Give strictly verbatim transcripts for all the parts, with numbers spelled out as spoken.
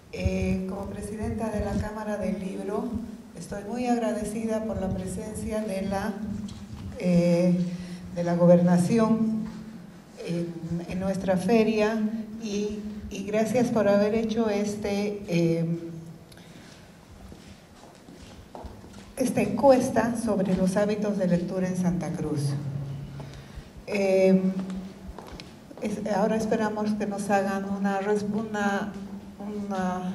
Eh, como presidenta de la Cámara del Libro, estoy muy agradecida por la presencia de la, eh, de la gobernación en, en nuestra feria y, y gracias por haber hecho este, eh, esta encuesta sobre los hábitos de lectura en Santa Cruz. Eh, es, ahora esperamos que nos hagan una, una, una,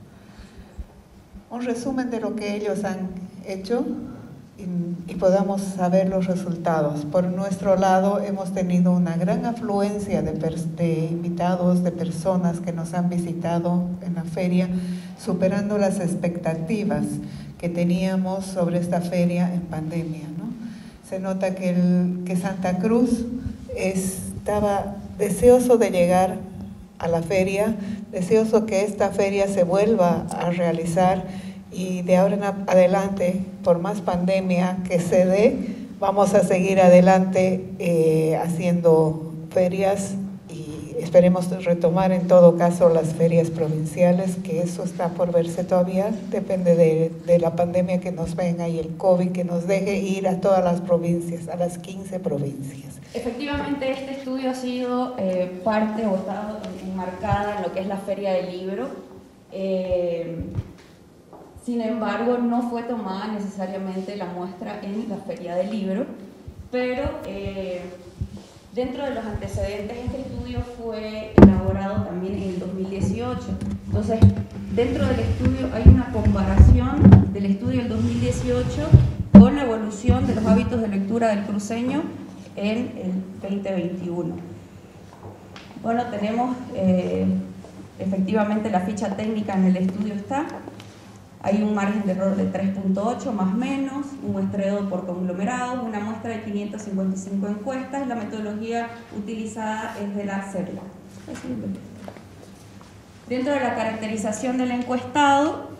un resumen de lo que ellos han hecho y, y podamos saber los resultados. Por nuestro lado hemos tenido una gran afluencia de, de invitados, de personas que nos han visitado en la feria, superando las expectativas que teníamos sobre esta feria en pandemia, ¿no? Se nota que, el, que Santa Cruz estaba deseoso de llegar a la feria, deseoso que esta feria se vuelva a realizar y de ahora en adelante, por más pandemia que se dé, vamos a seguir adelante eh, haciendo ferias y esperemos retomar en todo caso las ferias provinciales, que eso está por verse todavía, depende de, de la pandemia que nos venga y el COVID que nos deje ir a todas las provincias, a las quince provincias. Efectivamente, este estudio ha sido eh, parte o estado enmarcada en lo que es la Feria del Libro. Eh, sin embargo, no fue tomada necesariamente la muestra en la Feria del Libro, pero eh, dentro de los antecedentes, este estudio fue elaborado también en el dos mil dieciocho. Entonces, dentro del estudio hay una comparación del estudio del dos mil dieciocho con la evolución de los hábitos de lectura del cruceño en el veinte veintiuno. Bueno, tenemos eh, efectivamente la ficha técnica en el estudio está. Hay un margen de error de tres punto ocho más o menos, un muestreo por conglomerados, una muestra de quinientas cincuenta y cinco encuestas. La metodología utilizada es de la CERLA. Dentro de la caracterización del encuestado,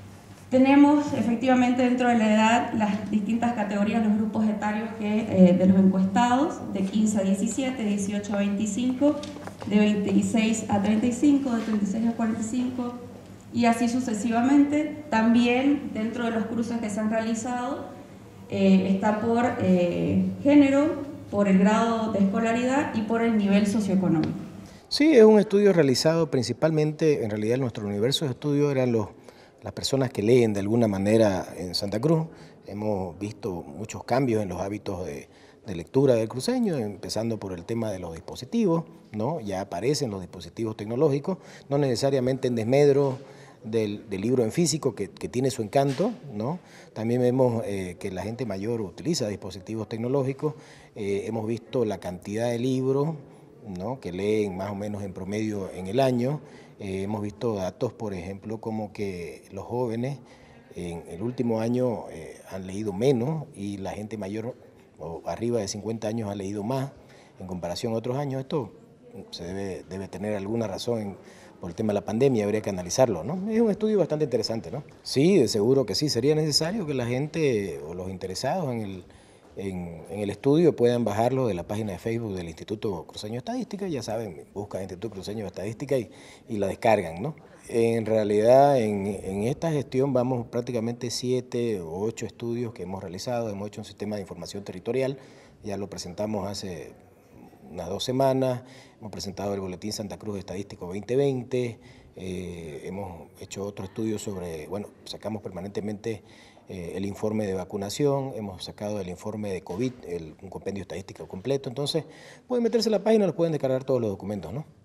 tenemos efectivamente dentro de la edad las distintas categorías, los grupos etarios que, eh, de los encuestados, de quince a diecisiete, dieciocho a veinticinco, de veintiséis a treinta y cinco, de treinta y seis a cuarenta y cinco y así sucesivamente. También dentro de los cruces que se han realizado eh, está por eh, género, por el grado de escolaridad y por el nivel socioeconómico. Sí, es un estudio realizado principalmente, en realidad nuestro universo de estudio eran los las personas que leen de alguna manera en Santa Cruz. Hemos visto muchos cambios en los hábitos de, de lectura del cruceño, empezando por el tema de los dispositivos, ¿no? Ya aparecen los dispositivos tecnológicos, no necesariamente en desmedro del, del libro en físico, que, que tiene su encanto, ¿no? También vemos eh, que la gente mayor utiliza dispositivos tecnológicos, eh, hemos visto la cantidad de libros, ¿no?, que leen más o menos en promedio en el año. Eh, hemos visto datos, por ejemplo, como que los jóvenes en el último año eh, han leído menos y la gente mayor o arriba de cincuenta años ha leído más en comparación a otros años. Esto se debe, debe tener alguna razón en, por el tema de la pandemia, habría que analizarlo, ¿no? Es un estudio bastante interesante, ¿no? Sí, de seguro que sí, sería necesario que la gente o los interesados en el En, en el estudio puedan bajarlo de la página de Facebook del Instituto Cruceño de Estadística, ya saben, buscan Instituto Cruceño de Estadística y, y la descargan, ¿no? En realidad, en, en esta gestión vamos prácticamente siete o ocho estudios que hemos realizado, hemos hecho un sistema de información territorial, ya lo presentamos hace unas dos semanas, hemos presentado el Boletín Santa Cruz Estadístico veinte veinte, eh, hemos hecho otro estudio sobre, bueno, sacamos permanentemente Eh, el informe de vacunación, hemos sacado el informe de COVID, el, un compendio estadístico completo. Entonces pueden meterse a la página, los pueden descargar todos los documentos, ¿no?